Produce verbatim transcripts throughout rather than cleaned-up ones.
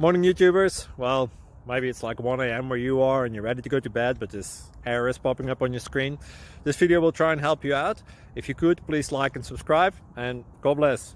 Morning YouTubers. Well, maybe it's like one A M where you are and you're ready to go to bed, but this error is popping up on your screen. This video will try and help you out. If you could, please like and subscribe, and God bless.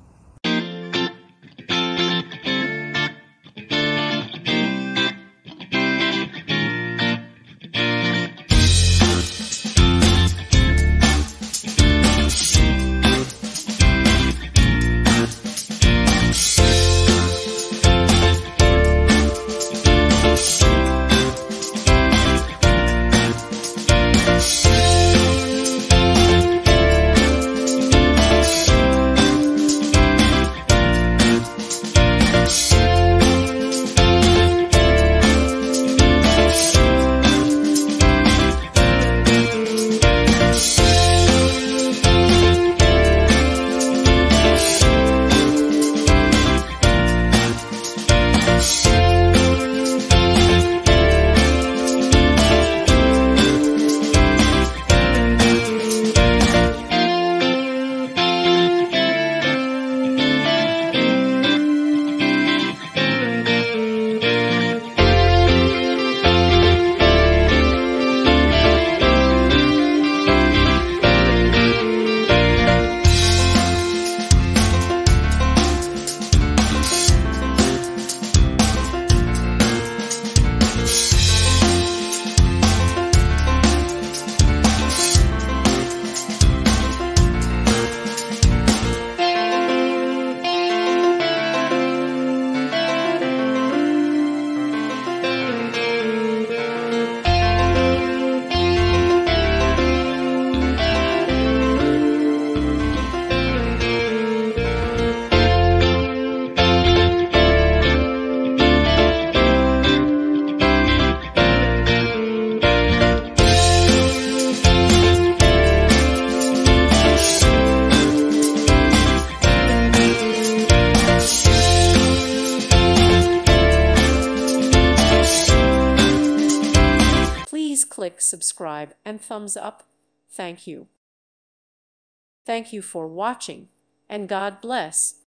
Please click subscribe and thumbs up. Thank you. Thank you for watching, and God bless.